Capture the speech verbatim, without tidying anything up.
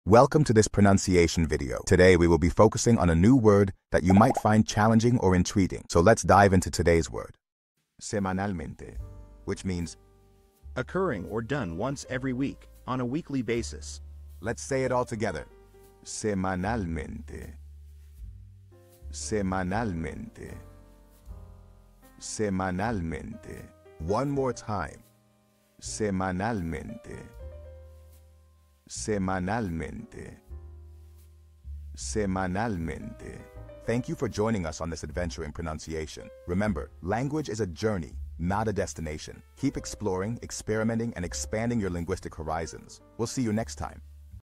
Welcome to this pronunciation video. Today we will be focusing on a new word that you might find challenging or intriguing. So let's dive into today's word. Semanalmente, which means occurring or done once every week, on a weekly basis. Let's say it all together. Semanalmente. Semanalmente. Semanalmente. One more time. Semanalmente. Semanalmente. Semanalmente. Thank you for joining us on this adventure in pronunciation. Remember, language is a journey, not a destination. Keep exploring, experimenting, and expanding your linguistic horizons. We'll see you next time.